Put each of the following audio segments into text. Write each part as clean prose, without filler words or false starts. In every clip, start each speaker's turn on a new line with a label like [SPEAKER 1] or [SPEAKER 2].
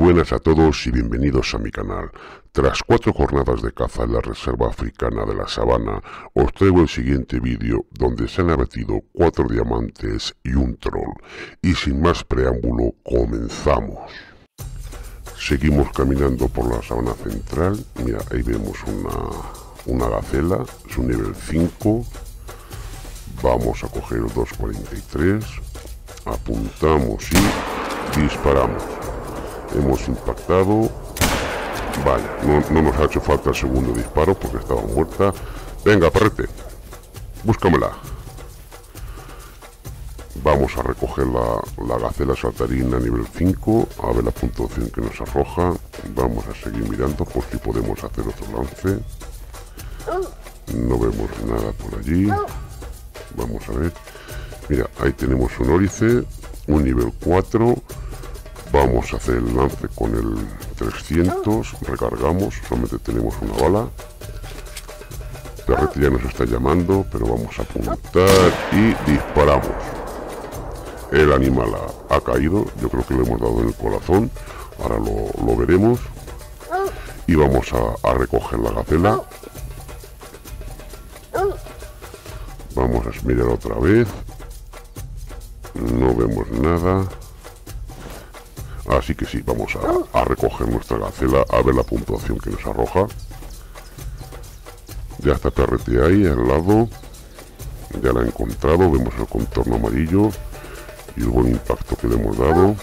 [SPEAKER 1] buenas a todos y bienvenidos a mi canal. Tras 4 jornadas de caza en la reserva africana de la sabana, os traigo el siguiente vídeo donde se han abatido 4 diamantes y un troll. Y sin más preámbulo, comenzamos. Seguimos caminando por la sabana central. Mira, ahí vemos una gacela, es un nivel 5. Vamos a coger el 243, apuntamos y disparamos. Hemos impactado. Vaya, no nos ha hecho falta el segundo disparo porque estaba muerta. Venga, perrete, búscamela. Vamos a recoger la gacela saltarina nivel 5, a ver la puntuación que nos arroja. Vamos a seguir mirando por si podemos hacer otro lance. No vemos nada por allí. Vamos a ver. Mira, ahí tenemos un órice, un nivel 4. Vamos a hacer el lance con el 300. Recargamos, solamente tenemos una bala. Perrete ya nos está llamando, pero vamos a apuntar y disparamos. El animal ha caído, yo creo que le hemos dado en el corazón. Ahora lo veremos. Y vamos a recoger la gacela. Vamos a mirar otra vez. No vemos nada. Así que sí, vamos a recoger nuestra gacela, a ver la puntuación que nos arroja. Ya está perrete ahí al lado. Ya la he encontrado, vemos el contorno amarillo y el buen impacto que le hemos dado.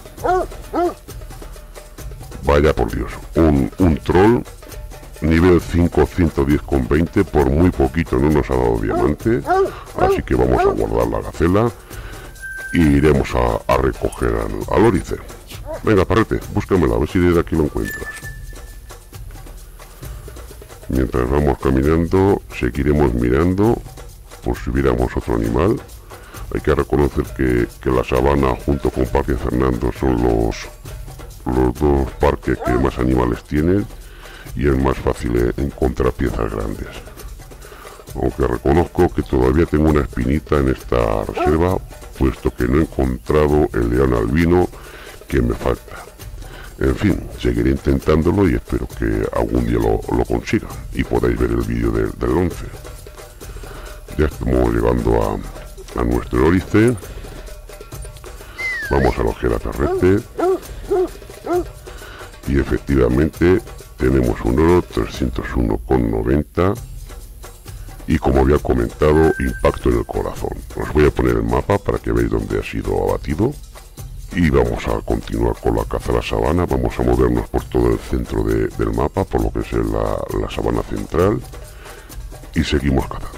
[SPEAKER 1] Vaya por Dios, un troll nivel 5, 110,20, por muy poquito no nos ha dado diamante. Así que vamos a guardar la gacela y iremos a recoger al órice. Venga, perrete, búscamela, a ver si desde aquí lo encuentras. Mientras vamos caminando, seguiremos mirando por si viéramos otro animal. Hay que reconocer que la sabana junto con Parque Fernando son los dos parques que más animales tienen y es más fácil encontrar piezas grandes. Aunque reconozco que todavía tengo una espinita en esta reserva, puesto que no he encontrado el león albino que me falta. En fin, seguiré intentándolo y espero que algún día lo consiga y podáis ver el vídeo del 11. Ya estamos llegando a nuestro órice. Vamos a coger a perrete y efectivamente tenemos un oro 301,90 y, como había comentado, impacto en el corazón. Os voy a poner el mapa para que veáis dónde ha sido abatido. Y vamos a continuar con la caza a la sabana. Vamos a movernos por todo el centro del mapa, por lo que es la sabana central, y seguimos cazando.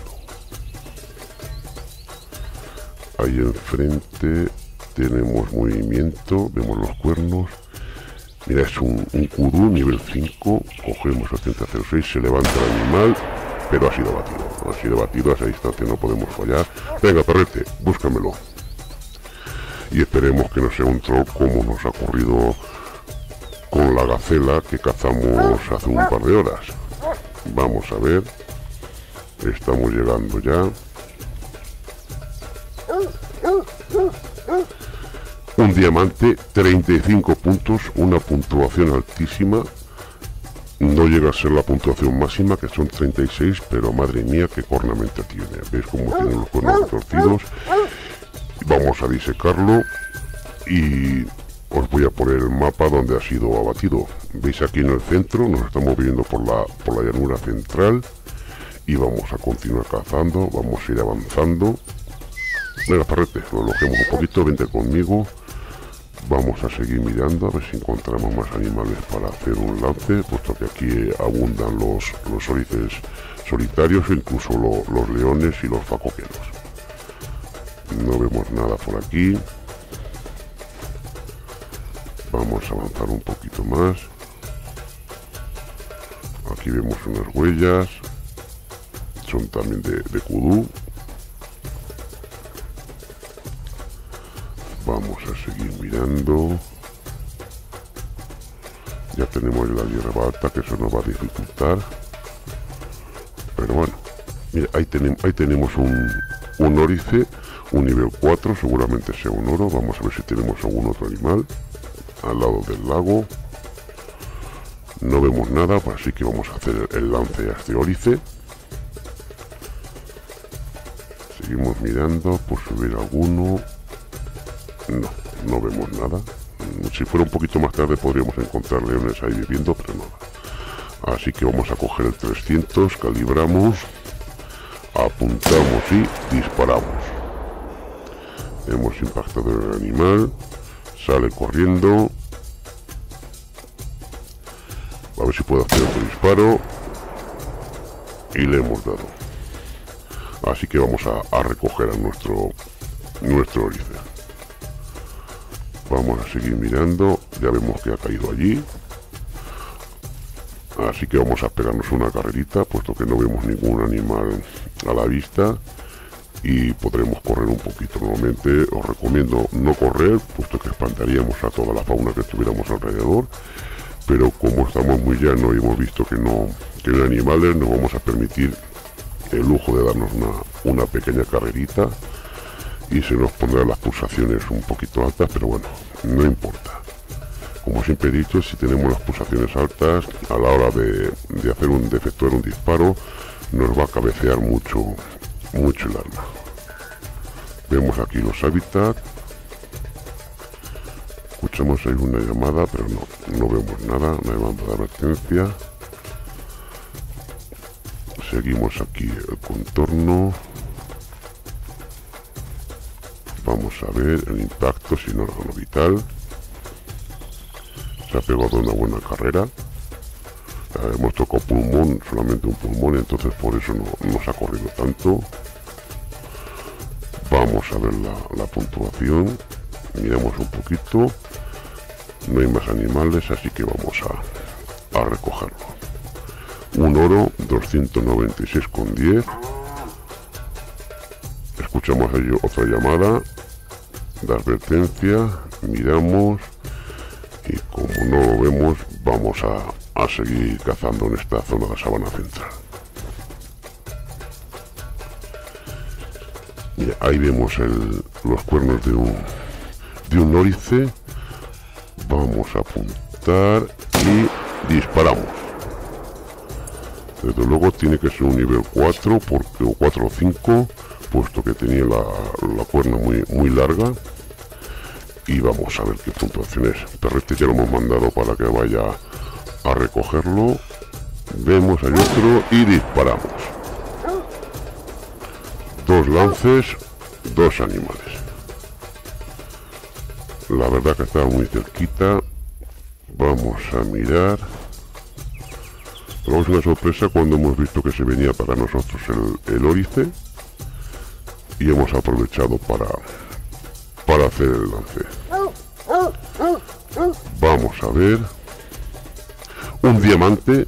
[SPEAKER 1] Ahí enfrente tenemos movimiento, vemos los cuernos. Mira, es un kudu nivel 5, cogemos el 3006, se levanta el animal, pero ha sido abatido. Ha sido abatido, a esa distancia no podemos fallar. Venga, perrete, búscamelo. Y esperemos que no sea un troll como nos ha ocurrido con la gacela que cazamos hace un par de horas. Vamos a ver. Estamos llegando ya. Un diamante, 35 puntos, una puntuación altísima. No llega a ser la puntuación máxima, que son 36, pero madre mía, qué cornamenta tiene. ¿Veis cómo tienen los cuernos retorcidos? Vamos a disecarlo y os voy a poner el mapa donde ha sido abatido. Veis aquí en el centro, nos estamos viendo por la llanura central y vamos a continuar cazando, vamos a ir avanzando. Venga, perrete, lo alojemos un poquito, vente conmigo. Vamos a seguir mirando a ver si encontramos más animales para hacer un lance, puesto que aquí abundan los órices solitarios e incluso los leones y los facoqueros. No vemos nada por aquí. Vamos a avanzar un poquito más. Aquí vemos unas huellas. Son también de kudu. Vamos a seguir mirando. Ya tenemos la hierba alta, que eso nos va a dificultar. Pero bueno, mira, ahí tenemos un órice. Un nivel 4, seguramente sea un oro. Vamos a ver si tenemos algún otro animal al lado del lago. No vemos nada, así que vamos a hacer el lance a este órice. Seguimos mirando por subir alguno. No vemos nada. Si fuera un poquito más tarde podríamos encontrar leones ahí viviendo, pero nada. Así que vamos a coger el 300, calibramos, apuntamos y disparamos. Hemos impactado en el animal, sale corriendo. A ver si puedo hacer otro disparo. Y le hemos dado. Así que vamos a recoger a nuestro órice. Vamos a seguir mirando. Ya vemos que ha caído allí. Así que vamos a pegarnos una carrerita, puesto que no vemos ningún animal a la vista. Y podremos correr un poquito. Normalmente os recomiendo no correr, puesto que espantaríamos a toda la fauna que estuviéramos alrededor. Pero como estamos muy llanos y hemos visto que no hay animales, nos vamos a permitir el lujo de darnos una pequeña carrerita. Y se nos pondrán las pulsaciones un poquito altas, pero bueno, no importa. Como siempre he dicho, si tenemos las pulsaciones altas, a la hora de efectuar un disparo, nos va a cabecear mucho el arma. Vemos aquí los hábitats. Escuchamos ahí una llamada, pero no vemos nada, una llamada de advertencia. Seguimos aquí el contorno. Vamos a ver el impacto sin órgano vital. Se ha pegado una buena carrera. Hemos tocado pulmón, solamente un pulmón, entonces por eso no se ha corrido tanto. Vamos a ver la puntuación. Miramos un poquito. No hay más animales, así que vamos a recogerlo. Un oro, 296,10. Escuchamos ahí otra llamada de advertencia. Miramos y como no lo vemos, vamos a seguir cazando en esta zona de sabana central. Mira, ahí vemos los cuernos de un órice. Vamos a apuntar y disparamos. Desde luego tiene que ser un nivel 4 o 4 o 5, puesto que tenía la cuerna muy larga. Y vamos a ver qué puntuación es. Perrete ya lo hemos mandado para que vaya a recogerlo. Vemos hay otro y disparamos. 2 lances, 2 animales. La verdad que estaba muy cerquita. Vamos a mirar. Tenemos una sorpresa cuando hemos visto que se venía para nosotros el órice. Y hemos aprovechado para hacer el lance. Vamos a ver. Un diamante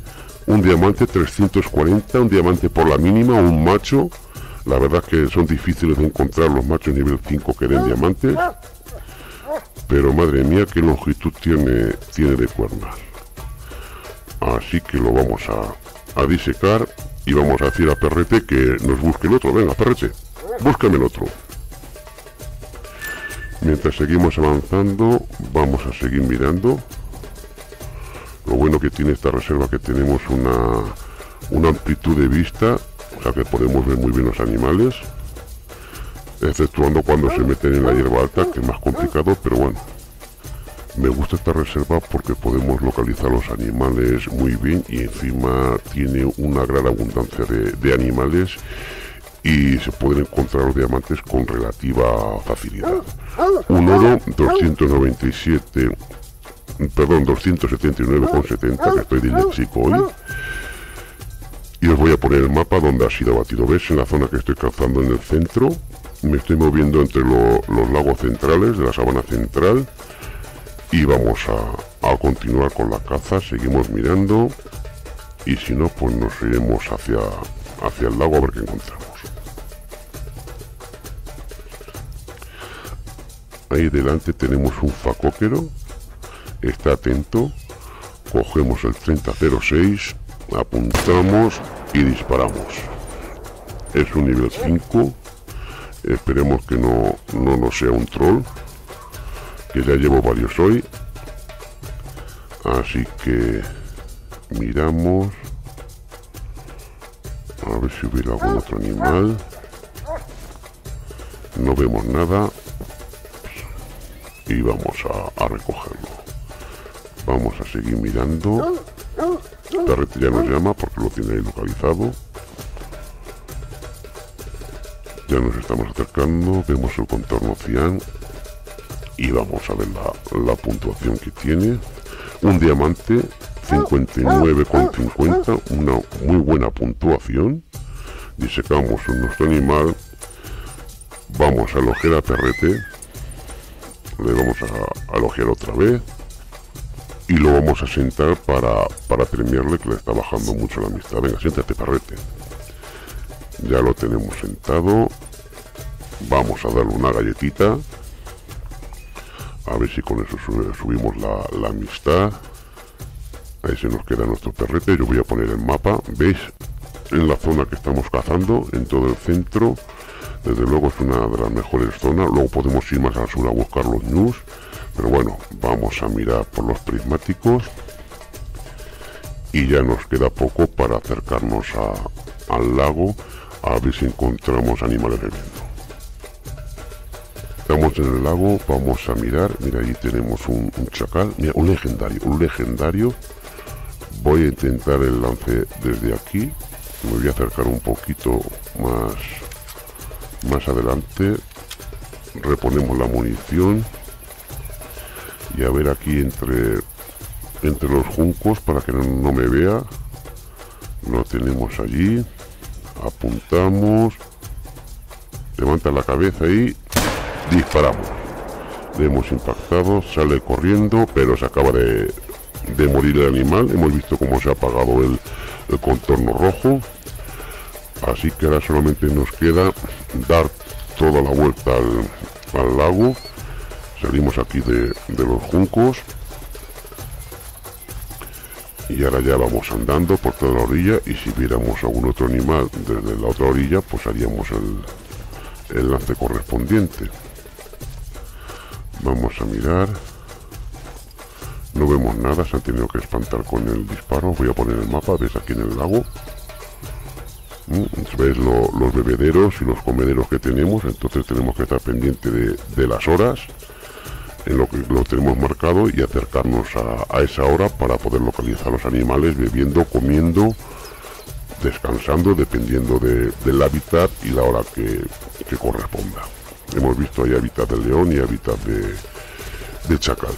[SPEAKER 1] 340, un diamante por la mínima, un macho. La verdad que son difíciles de encontrar los machos nivel 5 que den diamantes. Pero madre mía, qué longitud tiene de cuernas. Así que lo vamos a disecar y vamos a decir a Perrete que nos busque el otro. Venga, Perrete, búscame el otro. Mientras seguimos avanzando, vamos a seguir mirando. Lo bueno que tiene esta reserva que tenemos una amplitud de vista, o sea que podemos ver muy bien los animales, exceptuando cuando se meten en la hierba alta, que es más complicado, pero bueno. Me gusta esta reserva porque podemos localizar los animales muy bien y encima tiene una gran abundancia de animales y se pueden encontrar los diamantes con relativa facilidad. Un oro 279,70, que estoy disléxico hoy. Y os voy a poner el mapa donde ha sido abatido. ¿Ves? En la zona que estoy cazando en el centro. Me estoy moviendo entre los lagos centrales de la sabana central. Y vamos a continuar con la caza. Seguimos mirando. Y si no, pues nos iremos hacia el lago a ver qué encontramos. Ahí delante tenemos un facóquero. Está atento. Cogemos el 3006. Apuntamos y disparamos. Es un nivel 5. Esperemos que no nos sea un troll, que ya llevo varios hoy. Así que miramos a ver si hubiera algún otro animal. No vemos nada y vamos a recogerlo. Vamos a seguir mirando. El perrete ya nos llama porque lo tiene ahí localizado. Ya nos estamos acercando, vemos el contorno cian y vamos a ver la puntuación que tiene. Un diamante 59,50, una muy buena puntuación. Disecamos nuestro animal, vamos a elogiar al perrete, le vamos a elogiar otra vez y lo vamos a sentar para premiarle, que le está bajando mucho la amistad. Venga, siéntate, perrete. Ya lo tenemos sentado. Vamos a darle una galletita. A ver si con eso subimos la amistad. Ahí se nos queda nuestro perrete. Yo voy a poner el mapa. ¿Veis? En la zona que estamos cazando, en todo el centro. Desde luego es una de las mejores zonas. Luego podemos ir más al sur a buscar los ñus. Pero bueno, vamos a mirar por los prismáticos. Y ya nos queda poco para acercarnos al lago. A ver si encontramos animales bebiendo. Estamos en el lago, vamos a mirar. Mira, ahí tenemos un chacal. Mira, un legendario. Voy a intentar el lance desde aquí. Me voy a acercar un poquito más adelante. Reponemos la munición. Y a ver aquí entre los juncos para que no me vea. Lo tenemos allí. Apuntamos. Levanta la cabeza y disparamos. Le hemos impactado, sale corriendo, pero se acaba de morir el animal. Hemos visto cómo se ha apagado el contorno rojo. Así que ahora solamente nos queda dar toda la vuelta al lago. Salimos aquí de los juncos. Y ahora ya vamos andando por toda la orilla, y si viéramos algún otro animal desde la otra orilla, pues haríamos el lance correspondiente. Vamos a mirar. No vemos nada, se han tenido que espantar con el disparo. Voy a poner el mapa, ves aquí en el lago. Ves los bebederos y los comederos que tenemos, entonces tenemos que estar pendiente de las horas en lo que lo tenemos marcado y acercarnos a esa hora para poder localizar los animales bebiendo, comiendo, descansando, dependiendo del hábitat y la hora que corresponda. Hemos visto ahí hábitat de león y hábitat de chacal.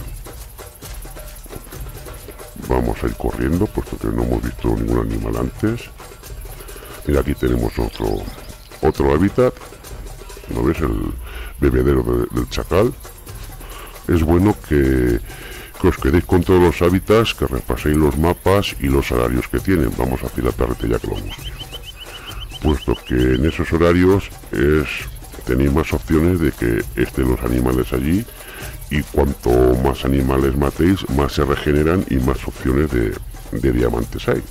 [SPEAKER 1] Vamos a ir corriendo, puesto que no hemos visto ningún animal antes. Mira, aquí tenemos otro hábitat. ¿No ves? El bebedero del chacal. Es bueno que os quedéis con todos los hábitats, que repaséis los mapas y los horarios que tienen. Vamos a hacer la perrete ya que lo busque. Puesto que en esos horarios tenéis más opciones de que estén los animales allí, y cuanto más animales matéis, más se regeneran y más opciones de diamantes hay.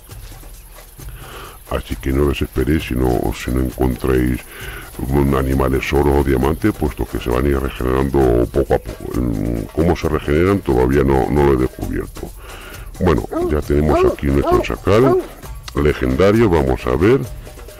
[SPEAKER 1] Así que no desesperéis si no encontráis animales oro o diamante, puesto que se van a ir regenerando poco a poco. Cómo se regeneran todavía no lo he descubierto. Bueno, ya tenemos aquí nuestro chacal legendario. Vamos a ver.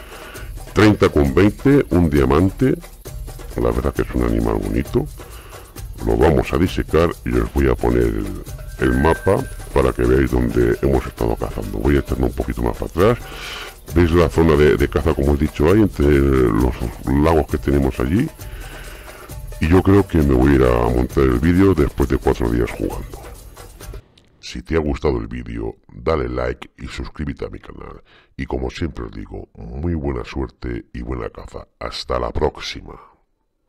[SPEAKER 1] 30,20, un diamante. La verdad que es un animal bonito. Lo vamos a disecar y os voy a poner el mapa para que veáis dónde hemos estado cazando. Voy a echarme un poquito más para atrás. ¿Veis la zona de caza, como he dicho, ahí entre los lagos que tenemos allí? Y yo creo que me voy a ir a montar el vídeo después de 4 días jugando. Si te ha gustado el vídeo, dale like y suscríbete a mi canal. Y como siempre os digo, muy buena suerte y buena caza. Hasta la próxima.